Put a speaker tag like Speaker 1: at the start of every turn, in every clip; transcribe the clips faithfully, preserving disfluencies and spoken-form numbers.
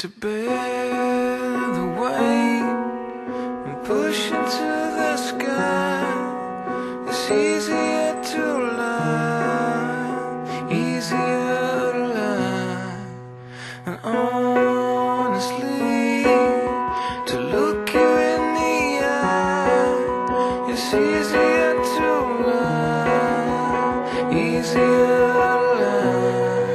Speaker 1: to bear the weight and push into the sky. It's easier to lie, easier to lie, and honestly to look you in the eye. It's easier to lie, easier to lie.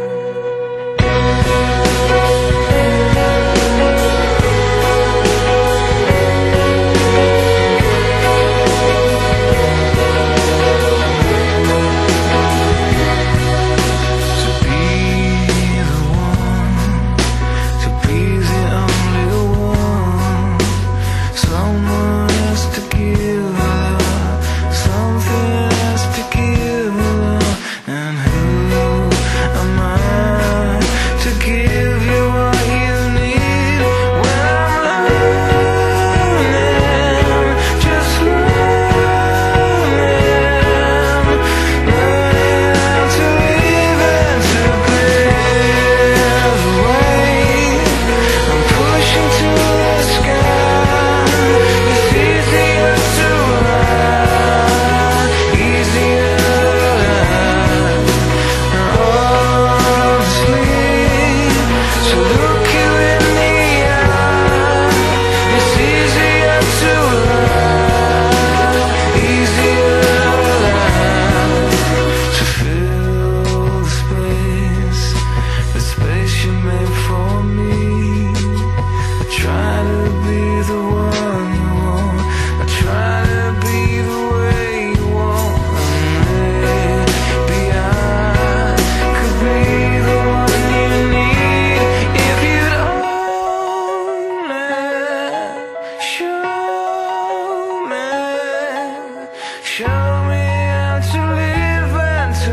Speaker 1: Show me how to live and to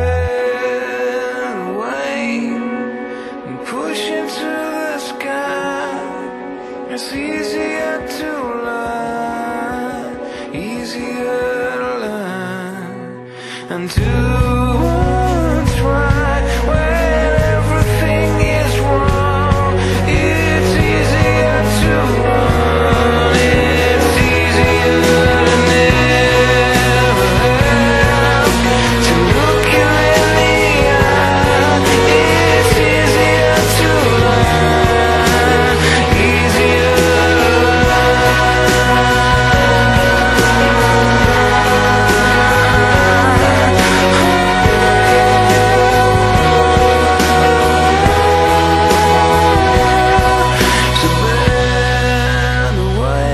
Speaker 1: bear the weight and push into the sky. It's easier to lie, easier to lie, and do what's right when everything is wrong. It's easier to run, it's easier to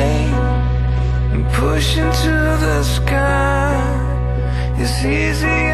Speaker 1: push into the sky. It's easy